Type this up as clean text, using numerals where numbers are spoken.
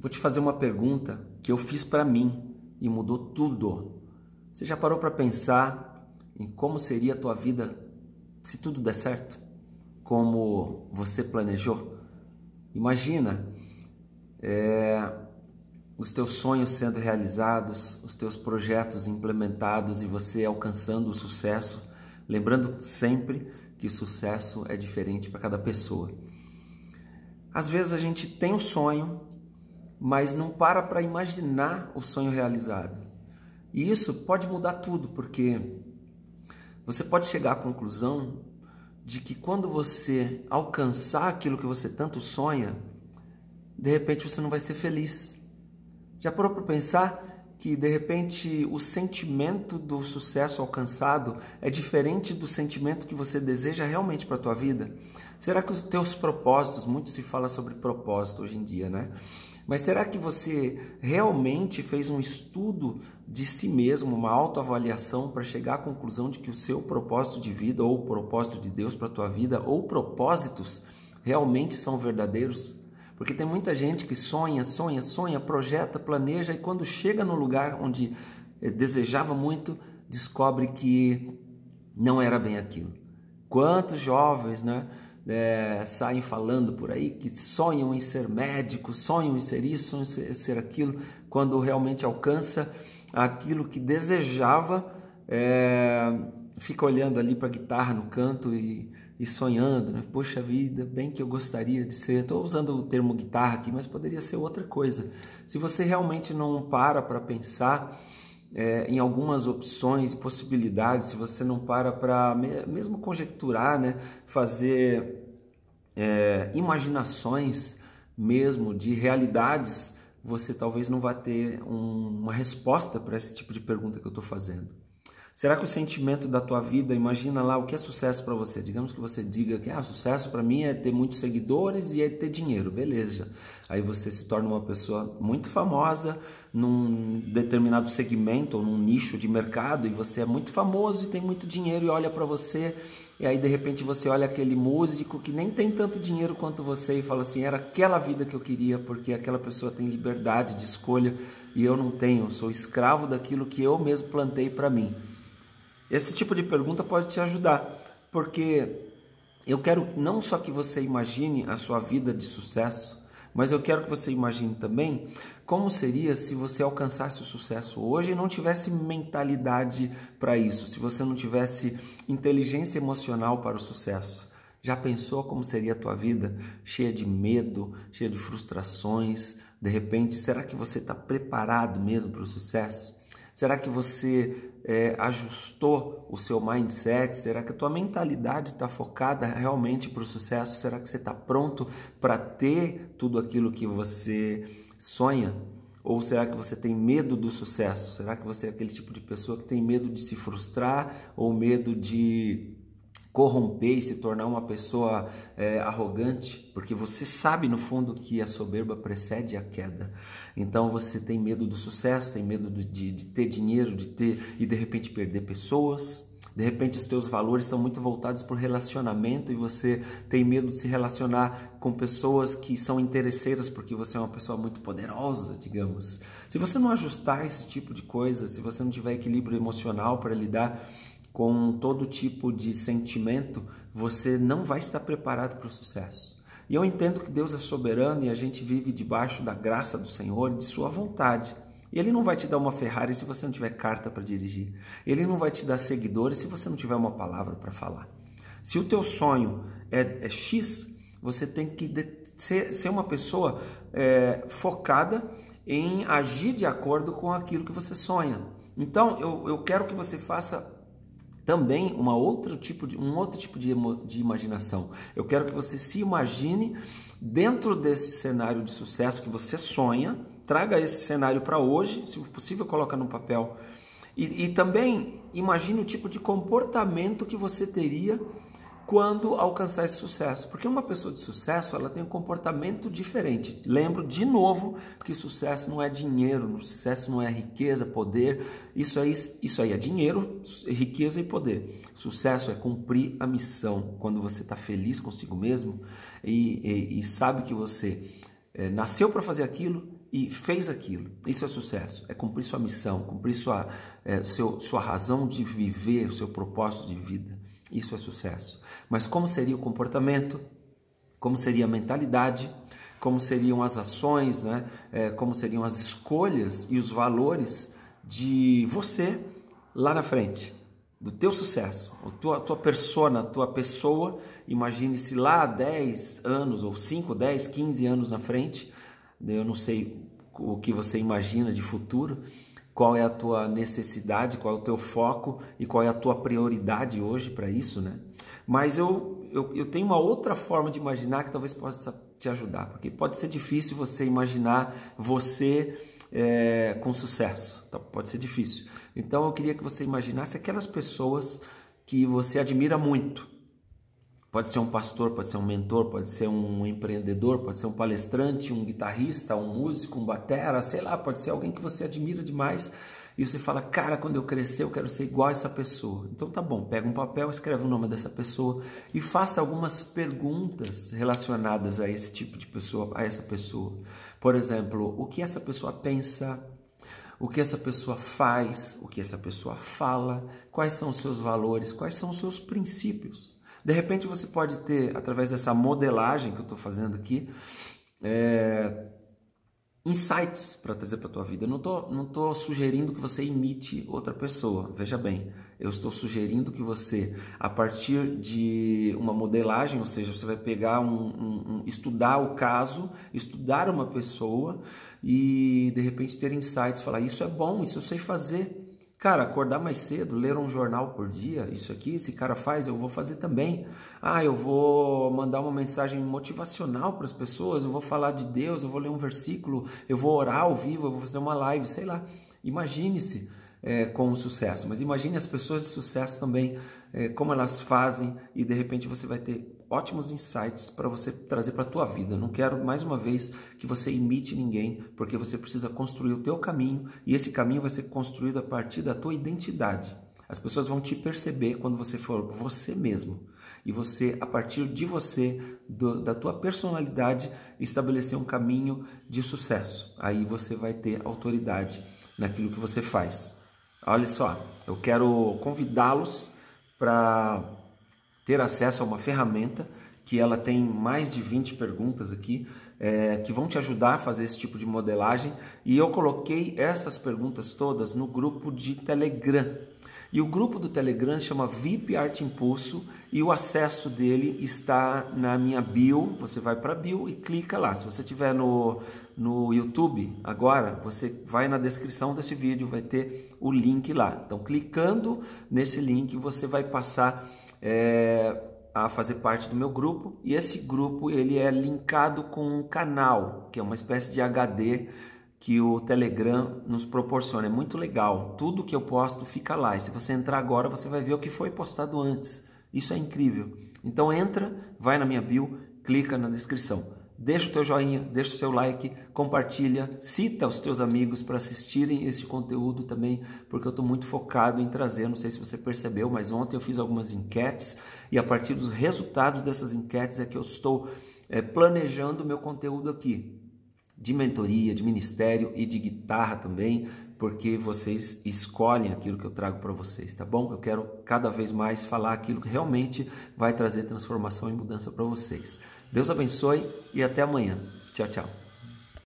Vou te fazer uma pergunta que eu fiz para mim e mudou tudo. Você já parou para pensar em como seria a tua vida se tudo der certo? Como você planejou? Imagina os teus sonhos sendo realizados, os teus projetos implementados e você alcançando o sucesso, lembrando sempre que sucesso é diferente para cada pessoa. Às vezes a gente tem um sonho, mas não para imaginar o sonho realizado. E isso pode mudar tudo, porque você pode chegar à conclusão de que quando você alcançar aquilo que você tanto sonha, de repente você não vai ser feliz. Já parou para pensar que de repente o sentimento do sucesso alcançado é diferente do sentimento que você deseja realmente para a tua vida? Será que os teus propósitos, muito se fala sobre propósito hoje em dia, né? Mas será que você realmente fez um estudo de si mesmo, uma autoavaliação para chegar à conclusão de que o seu propósito de vida ou o propósito de Deus para a tua vida ou propósitos realmente são verdadeiros? Porque tem muita gente que sonha, projeta, planeja e quando chega no lugar onde desejava muito, descobre que não era bem aquilo. Quantos jovens, né? Saem falando por aí que sonham em ser médico, sonham em ser isso, sonham em ser aquilo, quando realmente alcança aquilo que desejava, fica olhando ali para a guitarra no canto e sonhando, né? Poxa vida, bem que eu gostaria de ser, estou usando o termo guitarra aqui, mas poderia ser outra coisa. Se você realmente não para pensar em algumas opções e possibilidades, se você não para mesmo conjecturar, né, fazer imaginações mesmo de realidades, você talvez não vá ter uma resposta para esse tipo de pergunta que eu estou fazendo. Será que o sentimento da tua vida, imagina lá o que é sucesso para você? Digamos que você diga que sucesso para mim é ter muitos seguidores e é ter dinheiro, beleza. Aí você se torna uma pessoa muito famosa num determinado segmento ou num nicho de mercado e você é muito famoso e tem muito dinheiro e olha para você e aí de repente você olha aquele músico que nem tem tanto dinheiro quanto você e fala assim, era aquela vida que eu queria porque aquela pessoa tem liberdade de escolha e eu não tenho, eu sou escravo daquilo que eu mesmo plantei para mim. Esse tipo de pergunta pode te ajudar, porque eu quero não só que você imagine a sua vida de sucesso, mas eu quero que você imagine também como seria se você alcançasse o sucesso hoje e não tivesse mentalidade para isso, se você não tivesse inteligência emocional para o sucesso. Já pensou como seria a tua vida? Cheia de medo, cheia de frustrações, de repente, será que você está preparado mesmo para o sucesso? Será que você ajustou o seu mindset? Será que a tua mentalidade está focada realmente para o sucesso? Será que você está pronto para ter tudo aquilo que você sonha? Ou será que você tem medo do sucesso? Será que você é aquele tipo de pessoa que tem medo de se frustrar ou medo de corromper e se tornar uma pessoa arrogante, porque você sabe no fundo que a soberba precede a queda. Então você tem medo do sucesso, tem medo de ter dinheiro, de ter e de repente perder pessoas. De repente os teus valores estão muito voltados para o relacionamento e você tem medo de se relacionar com pessoas que são interesseiras porque você é uma pessoa muito poderosa, digamos. Se você não ajustar esse tipo de coisa, se você não tiver equilíbrio emocional para lidar com todo tipo de sentimento, você não vai estar preparado para o sucesso. E eu entendo que Deus é soberano e a gente vive debaixo da graça do Senhor e de sua vontade. Ele não vai te dar uma Ferrari se você não tiver carta para dirigir. Ele não vai te dar seguidores se você não tiver uma palavra para falar. Se o teu sonho é X, você tem que ser uma pessoa focada em agir de acordo com aquilo que você sonha. Então, eu quero que você faça também um outro tipo de imaginação. Eu quero que você se imagine dentro desse cenário de sucesso que você sonha, traga esse cenário para hoje, se possível coloca no papel, e também imagine o tipo de comportamento que você teria quando alcançar esse sucesso. Porque uma pessoa de sucesso, ela tem um comportamento diferente. Lembro de novo que sucesso não é dinheiro, sucesso não é riqueza, poder. Isso aí é dinheiro, riqueza e poder. Sucesso é cumprir a missão. Quando você está feliz consigo mesmo e sabe que você nasceu para fazer aquilo e fez aquilo. Isso é sucesso, é cumprir sua missão, cumprir sua razão de viver, o seu propósito de vida. Isso é sucesso. Mas como seria o comportamento? Como seria a mentalidade? Como seriam as ações, né? Como seriam as escolhas e os valores de você lá na frente, do teu sucesso, a tua persona, a tua pessoa. Imagine-se lá 10 anos, ou 5, 10, 15 anos na frente. Eu não sei o que você imagina de futuro, qual é a tua necessidade, qual é o teu foco e qual é a tua prioridade hoje para isso, né? Mas eu tenho uma outra forma de imaginar que talvez possa te ajudar, porque pode ser difícil você imaginar você com sucesso, pode ser difícil. Então eu queria que você imaginasse aquelas pessoas que você admira muito. Pode ser um pastor, pode ser um mentor, pode ser um empreendedor, pode ser um palestrante, um guitarrista, um músico, um batera, sei lá, pode ser alguém que você admira demais e você fala, cara, quando eu crescer eu quero ser igual a essa pessoa. Então tá bom, pega um papel, escreve o nome dessa pessoa e faça algumas perguntas relacionadas a esse tipo de pessoa, a essa pessoa. Por exemplo, o que essa pessoa pensa, o que essa pessoa faz, o que essa pessoa fala, quais são os seus valores, quais são os seus princípios. De repente você pode ter, através dessa modelagem que eu estou fazendo aqui, insights para trazer para a tua vida. Eu não tô sugerindo que você imite outra pessoa, veja bem. Eu estou sugerindo que você, a partir de uma modelagem, ou seja, você vai pegar estudar o caso, estudar uma pessoa e de repente ter insights, falar, isso é bom, isso eu sei fazer. Cara, acordar mais cedo, ler um jornal por dia, isso aqui, esse cara faz, eu vou fazer também. Ah, eu vou mandar uma mensagem motivacional para as pessoas, eu vou falar de Deus, eu vou ler um versículo, eu vou orar ao vivo, eu vou fazer uma live, sei lá. Imagine-se com o sucesso, mas imagine as pessoas de sucesso também, como elas fazem e de repente você vai ter ótimos insights para você trazer para a tua vida. Não quero, mais uma vez, que você imite ninguém, porque você precisa construir o teu caminho e esse caminho vai ser construído a partir da tua identidade. As pessoas vão te perceber quando você for você mesmo e você, a partir de você, da tua personalidade, estabelecer um caminho de sucesso. Aí você vai ter autoridade naquilo que você faz. Olha só, eu quero convidá-los para ter acesso a uma ferramenta que ela tem mais de 20 perguntas aqui, que vão te ajudar a fazer esse tipo de modelagem. E eu coloquei essas perguntas todas no grupo de Telegram. E o grupo do Telegram chama VIP Arte Impulso e o acesso dele está na minha bio. Você vai para a bio e clica lá. Se você estiver no YouTube agora, você vai na descrição desse vídeo, vai ter o link lá. Então, clicando nesse link, você vai passar a fazer parte do meu grupo. E esse grupo ele é linkado com um canal, que é uma espécie de HD que o Telegram nos proporciona. É muito legal, tudo que eu posto fica lá, e se você entrar agora você vai ver o que foi postado antes. Isso é incrível. Então entra, vai na minha bio, clica na descrição, deixa o teu joinha, deixa o seu like, compartilha, cita os teus amigos para assistirem esse conteúdo também, porque eu estou muito focado em trazer, não sei se você percebeu, mas ontem eu fiz algumas enquetes e a partir dos resultados dessas enquetes é que eu estou planejando o meu conteúdo aqui, de mentoria, de ministério e de guitarra também, porque vocês escolhem aquilo que eu trago para vocês, tá bom? Eu quero cada vez mais falar aquilo que realmente vai trazer transformação e mudança para vocês. Deus abençoe e até amanhã. Tchau, tchau.